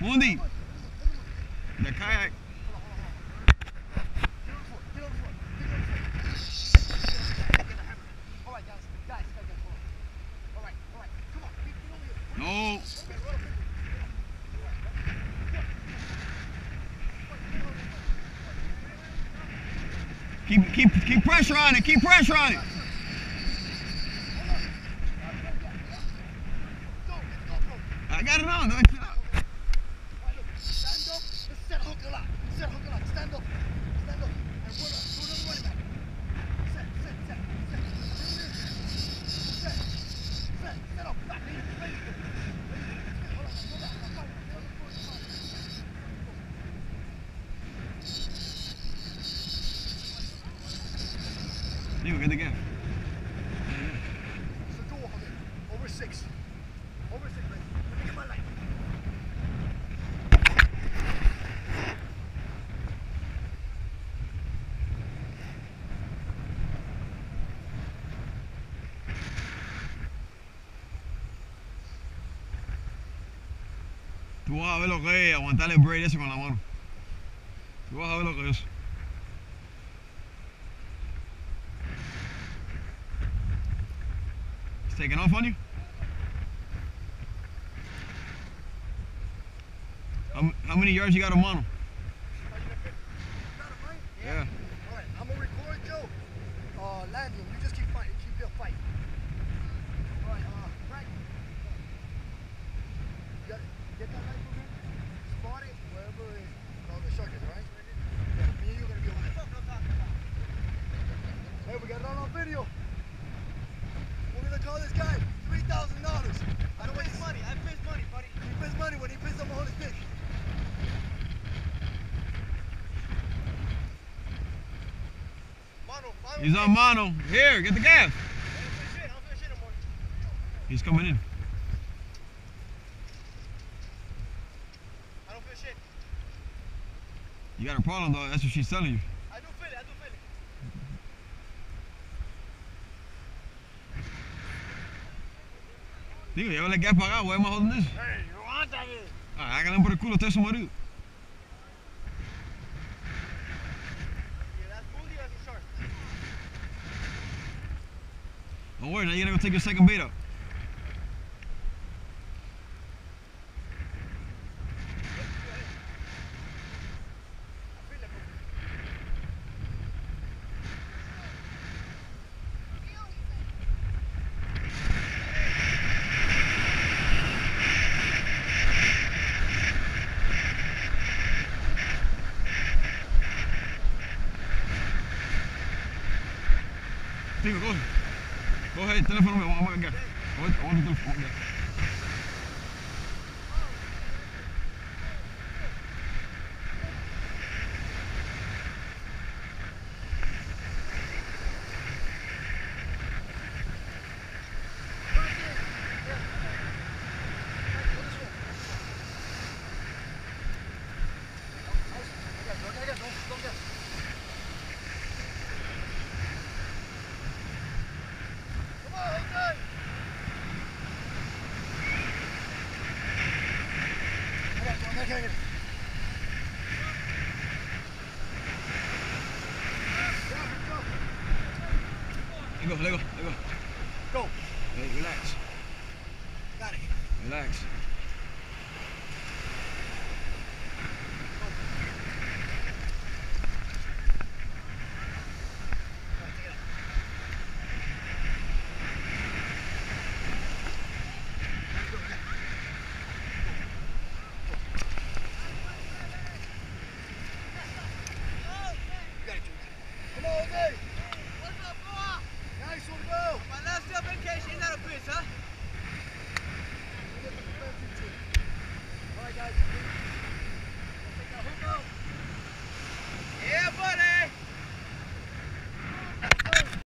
Mundi. The kayak. No. Keep pressure on it. Keep pressure on it. I got it on. Stand up. Set hook a lot. Set hook a lot. Stand up. Stand up. And run up. Do another running back. Set. Set up. Back. Digo, ¿qué te queda? Over 6. Over 6, right? Let me get my light. Tú vas a ver lo que es aguantar el braid ese con la mano. Tú vas a ver lo que es. It's taking off on you? How many yards you got on mono? Yeah. Alright, I'm gonna record Joe landing. You just keep fighting. Keep your fight. Alright, Frank. Get that light from him. Spot it wherever it is. No, the shark is, alright? Yeah, me and you are gonna be on it. Hey, we got it on video. We're gonna call this guy $3,000. I pay money, buddy. He pays money when he pays up on his dick. He's on mono. Here, get the gas. I don't feel shit no more. He's coming in. I don't feel shit. You got a problem though, that's what she's telling you. I do feel it. Digo, llévale el gas para acá, voy más joder de eso. Ah, hágale por el culo, usted es su marido. Don't worry, now you're gonna go take your second bait out. Digo, go ahead, teléfono me vamos a cargar. I want the telephone. Let go. Go. Hey, relax. Got it. Relax.